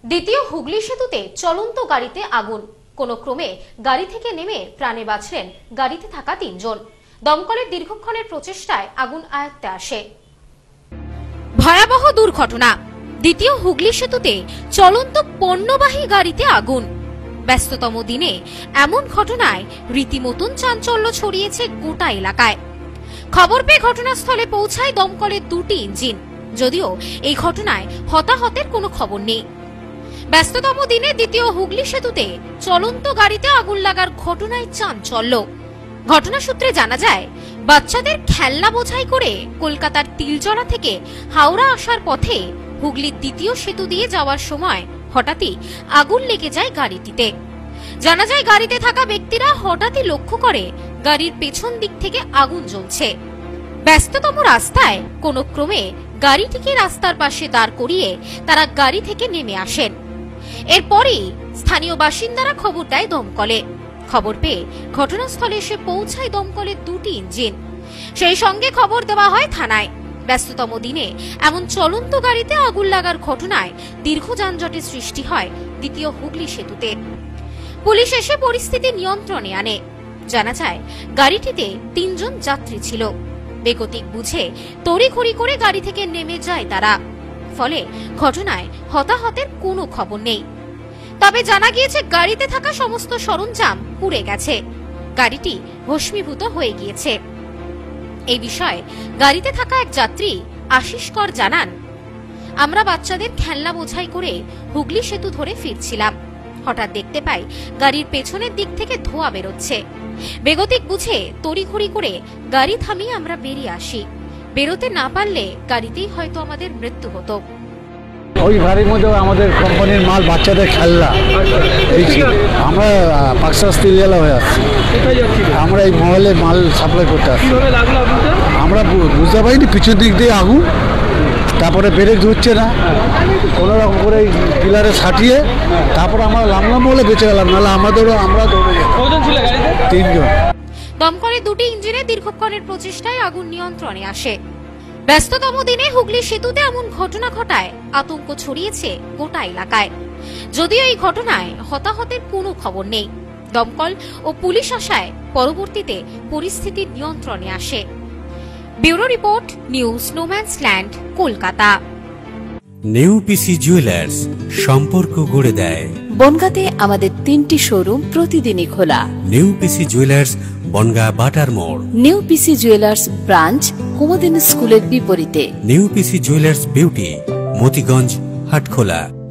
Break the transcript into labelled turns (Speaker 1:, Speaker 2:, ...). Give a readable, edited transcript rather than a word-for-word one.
Speaker 1: দ্বিতীয় হুগলি সেতুতে চলন্ত গাড়িতে আগুন, কোনো ক্রমে গাড়ি থেকে নেমে প্রাণে বাঁচলেন গাড়িতে থাকা ৩ জন। দমকলের দীর্ঘক্ষণের প্রচেষ্টায় আগুন আয়ত্তে আসে। ভয়াবহ দুর্ঘটনা, দ্বিতীয় হুগলি সেতুতে চলন্ত পণ্যবাহী গাড়িতে আগুন। ব্যস্ততম দিনে এমন ঘটনায় রীতিমতন চাঞ্চল্য ছড়িয়েছে গোটা এলাকায়। খবর পেয়ে ঘটনাস্থলে পৌঁছায় দমকলের 2টি ইঞ্জিন, যদিও এই ঘটনায় হতাহতের কোনো খবর নেই। ব্যস্ততম দিনে দ্বিতীয় হুগলি সেতুতে চলন্ত গাড়িতে আগুন লাগার ঘটনায় চাঞ্চল্য। ঘটনা সূত্রে জানা যায়, বাচ্চাদের খেলনা বোঝাই করে কলকাতার তিলজলা থেকে হাওড়া আসার পথে হুগলির দ্বিতীয় সেতু দিয়ে যাওয়ার সময় হঠাৎই আগুন লেগে যায় গাড়িটিতে। জানা যায়, গাড়িতে থাকা ব্যক্তিরা হঠাৎই লক্ষ্য করে গাড়ির পেছন দিক থেকে আগুন জ্বলছে। ব্যস্ততম রাস্তায় কোনো ক্রমে গাড়িটিকে রাস্তার পাশে দাঁড় করিয়ে তারা গাড়ি থেকে নেমে আসেন। এরপরই স্থানীয় বাসিন্দারা খবর দেয় দমকলে। খবর পেয়ে ঘটনাস্থলে এসে পৌঁছায় দমকলের 2টি ইঞ্জিন। সেই সঙ্গে খবর দেওয়া হয় থানায়। ব্যস্ততম দিনে এমন চলন্ত গাড়িতে আগুন লাগার ঘটনায় দীর্ঘ যানজটের সৃষ্টি হয় দ্বিতীয় হুগলি সেতুতে। পুলিশ এসে পরিস্থিতি নিয়ন্ত্রণে আনে। জানা যায়, গাড়িটিতে 3 জন যাত্রী ছিল। বেগতিক বুঝে তড়িঘড়ি করে গাড়ি থেকে নেমে যায় তারা। ফলে ঘটনায় হতাহতের কোনো খবর নেই। তবে জানা গিয়েছে, গাড়িতে থাকা সমস্ত সরঞ্জাম পুড়ে গেছে, গাড়িটি ভস্মীভূত হয়ে গিয়েছে। এই বিষয়ে গাড়িতে থাকা এক যাত্রী আশিস কর জানান, আমরা বাচ্চাদের খেলনা বোঝাই করে হুগলি সেতু ধরে ফিরছিলাম। হঠাৎ দেখতে পাই গাড়ির পেছনের দিক থেকে ধোঁয়া বেরোচ্ছে। বেগতিক বুঝে তড়িঘড়ি করে গাড়ি থামিয়ে আমরা বেরিয়ে আসি। বেরোতে না পারলে গাড়িতেই হয়তো আমাদের মৃত্যু হতো।
Speaker 2: ওই গাড়ির মধ্যে আমাদের কোম্পানির মাল, বাচ্চাদের খেলনা, আমরা পাকশা তিলজলা হয়ে আসছি। আমরা এই মহলে মাল সাপ্লাই করতে আসছি। আমরা বুঝতে পারিনি পিছন দিক দিয়ে আগুন, তারপরে ব্রেক ধরছে না, কোনো রকম করে পিলারে সাটিয়ে তারপরে আমরা লামলাম বলে বেঁচে গেলাম, নাহলে আমরা দৌড়ে 3 জন।
Speaker 1: দমকলের 2টি ইঞ্জিনের দীর্ঘক্ষণের প্রচেষ্টায় আগুন নিয়ন্ত্রণে আসে। ব্যস্ততম দিনে হুগলি সেতুতে এমন ঘটনা ঘটায় আতঙ্ক ছড়িয়েছে গোটা এলাকায়। যদিও এই ঘটনায় হতাহতের কোনো খবর নেই। দমকল ও পুলিশ আসায় পরবর্তীতে পরিস্থিতি নিয়ন্ত্রণে আসে। Bureau report, news no man's land, Kolkata.
Speaker 3: New PC jewellers, সম্পর্ক গড়ে দেয়।
Speaker 4: বনগাঁতে আমাদের 3টি শোরুম প্রতিদিনই খোলা।
Speaker 3: নিউ পিসি জুয়েলার্স, বনগাঁ বাটার মোড়।
Speaker 4: New PC jewellers branch, Kumudini স্কুলের বিপরীতে।
Speaker 3: New PC jewellers beauty, Motiganj, Hatkhola.